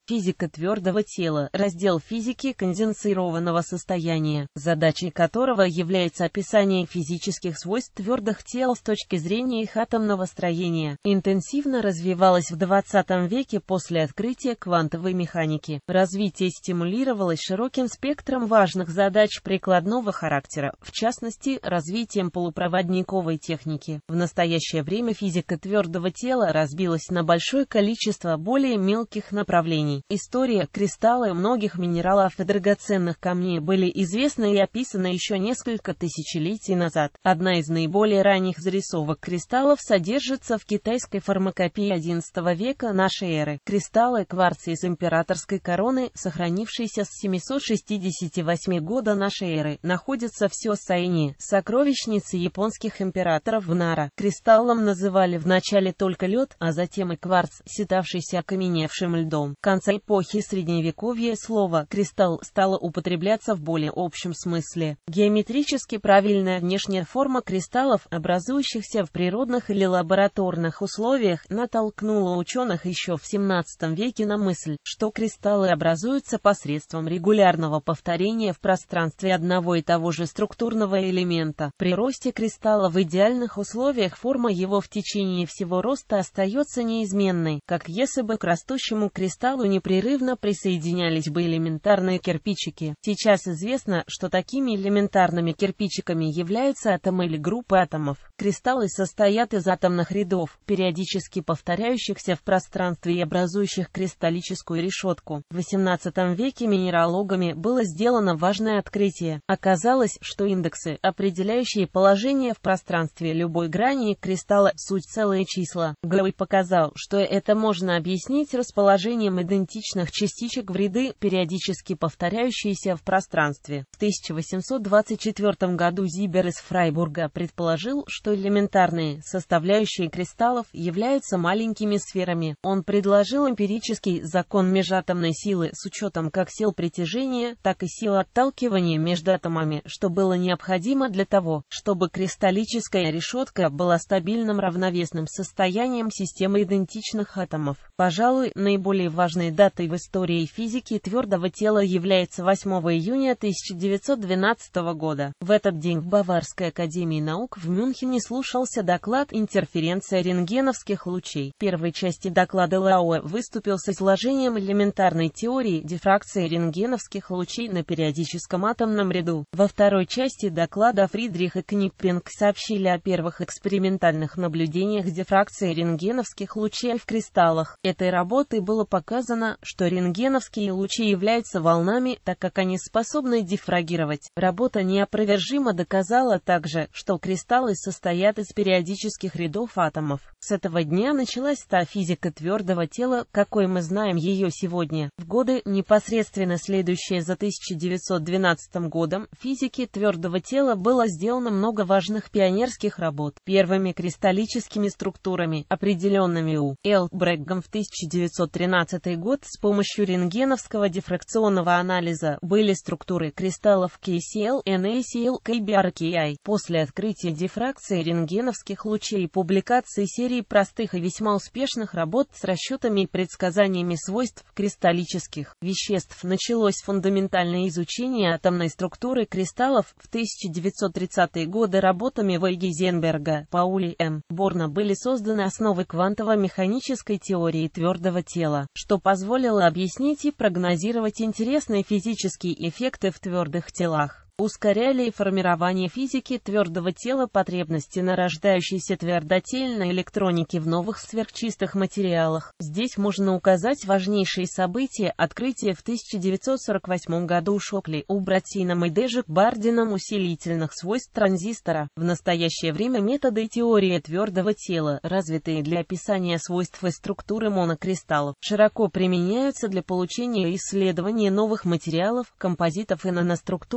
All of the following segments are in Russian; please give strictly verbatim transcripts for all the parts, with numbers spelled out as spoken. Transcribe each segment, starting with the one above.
Физика твердого тела – раздел физики конденсированного состояния, задачей которого является описание физических свойств твердых тел с точки зрения их атомного строения. Интенсивно развивалась в двадцатом веке после открытия квантовой механики. Развитие стимулировалось широким спектром важных задач прикладного характера, в частности, развитием полупроводниковой техники. В настоящее время физика твердого тела разбилась на большое количество более мелких направлений. История, кристаллы многих минералов и драгоценных камней были известны и описаны еще несколько тысячелетий назад. Одна из наиболее ранних зарисовок кристаллов содержится в китайской фармакопее одиннадцатого века нашей эры. Кристаллы кварца из императорской короны, сохранившиеся с семисот шестидесяти восьмого года нашей эры, находятся в Сёсайне, сокровищнице японских императоров в Нара. Кристаллом называли вначале только лед, а затем и кварц, считавшийся окаменевшим льдом. В конце эпохи Средневековья слово «кристалл» стало употребляться в более общем смысле. Геометрически правильная внешняя форма кристаллов, образующихся в природных или лабораторных условиях, натолкнула ученых еще в семнадцатом веке на мысль, что кристаллы образуются посредством регулярного повторения в пространстве одного и того же структурного элемента. При росте кристалла в идеальных условиях форма его в течение всего роста остается неизменной, как если бы к растущему кристаллу непрерывно присоединялись бы элементарные кирпичики. Сейчас известно, что такими элементарными кирпичиками являются атомы или группы атомов. Кристаллы состоят из атомных рядов, периодически повторяющихся в пространстве и образующих кристаллическую решетку. В восемнадцатом веке минералогами было сделано важное открытие. Оказалось, что индексы, определяющие положение в пространстве любой грани кристалла, суть целые числа. Галлей показал, что это можно объяснить расположением идентичных частичек в ряды, периодически повторяющиеся в пространстве. В тысяча восемьсот двадцать четвёртом году Зибер из Фрайбурга предположил, что элементарные составляющие кристаллов являются маленькими сферами. Он предложил эмпирический закон межатомной силы с учетом как сил притяжения, так и сил отталкивания между атомами, что было необходимо для того, чтобы кристаллическая решетка была стабильным равновесным состоянием системы идентичных атомов. Пожалуй, наиболее важной датой в истории физики твердого тела является восьмого июня тысяча девятьсот двенадцатого года. В этот день в Баварской академии наук в Мюнхене слушался доклад «Интерференция рентгеновских лучей». В первой части доклада Лауэ выступил с изложением элементарной теории дифракции рентгеновских лучей на периодическом атомном ряду. Во второй части доклада Фридрих и Книппинг сообщили о первых экспериментальных наблюдениях дифракции рентгеновских лучей в кристаллах. Этой работой было показано, что рентгеновские лучи являются волнами, так как они способны дифрагировать. Работа неопровержимо доказала также, что кристаллы состоят из периодических рядов атомов. С этого дня началась та физика твердого тела, какой мы знаем ее сегодня. В годы, непосредственно следующие за тысяча девятьсот двенадцатым годом, в физике твердого тела было сделано много важных пионерских работ. Первыми кристаллическими структурами, определенными У. Л. Брэггом в тысяча девятьсот тринадцатый год с помощью рентгеновского дифракционного анализа, были структуры кристаллов кей си эл, эн эй си эл, кей би ар, кей ай. После открытия дифракции рентгеновских лучей и публикации серии простых и весьма успешных работ с расчетами и предсказаниями свойств кристаллических веществ началось фундаментальное изучение атомной структуры кристаллов. В тысяча девятьсот тридцатые годы работами В. Гейзенберга, Паули М. Борна были созданы основы квантово-механической теории твердого тела, что позволило объяснить и прогнозировать интересные физические эффекты в твердых телах. Ускоряли формирование физики твердого тела потребности нарождающейся твердотельной электроники в новых сверхчистых материалах. Здесь можно указать важнейшие события: открытие в тысяча девятьсот сорок восьмом году Шокли, Убратином и Дежек Бардином усилительных свойств транзистора. В настоящее время методы и теория твердого тела, развитые для описания свойств и структуры монокристаллов, широко применяются для получения и исследования новых материалов, композитов и наноструктур, квази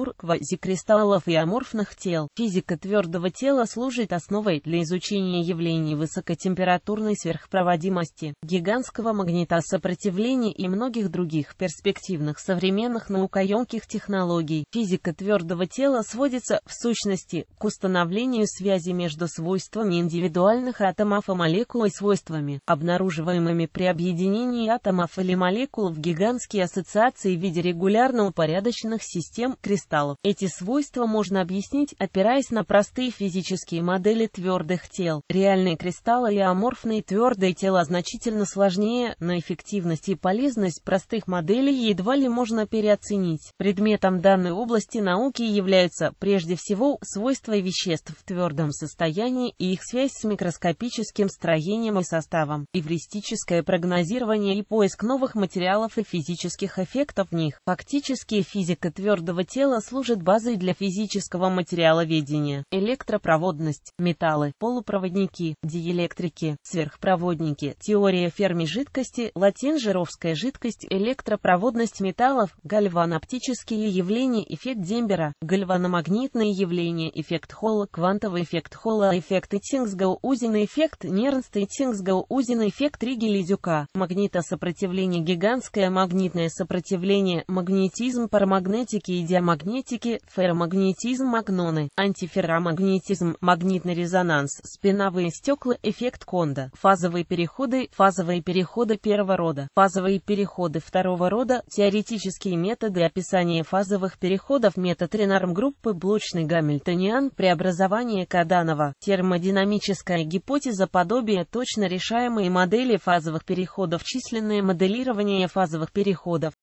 квазикристаллов и аморфных тел. Физика твердого тела служит основой для изучения явлений высокотемпературной сверхпроводимости, гигантского магнитосопротивления и многих других перспективных современных наукоемких технологий. Физика твердого тела сводится, в сущности, к установлению связи между свойствами индивидуальных атомов и молекул и свойствами, обнаруживаемыми при объединении атомов или молекул в гигантские ассоциации в виде регулярно упорядоченных систем кристаллов. Эти свойства можно объяснить, опираясь на простые физические модели твердых тел. Реальные кристаллы и аморфные твердые тела значительно сложнее, но эффективность и полезность простых моделей едва ли можно переоценить. Предметом данной области науки являются, прежде всего, свойства веществ в твердом состоянии и их связь с микроскопическим строением и составом, эвристическое прогнозирование и поиск новых материалов и физических эффектов в них. Фактически, физика твердого тела служит базой для физического материаловедения. Электропроводность, металлы, полупроводники, диэлектрики, сверхпроводники, теория Ферми жидкости, латин жировская жидкость, электропроводность металлов, гальваноптические явления, эффект Дембера, гальваномагнитные явления, эффект Холла, квантовый эффект Холла, эффект Итингсгау-Узина, эффект Нернста, Итингсгау-Узина, эффект Ригеля-Дюка, магнитосопротивление, гигантское магнитное сопротивление, магнетизм, парамагнетики и диамагнетики, ферромагнетизм, магноны, антиферромагнетизм, магнитный резонанс, спиновые стекла, эффект Кондо, фазовые переходы, фазовые переходы первого рода, фазовые переходы второго рода, теоретические методы описания фазовых переходов, метод Ренарм-группы, блочный гамильтониан, преобразование Коданова, термодинамическая гипотеза, подобие точно решаемой модели фазовых переходов, численное моделирование фазовых переходов,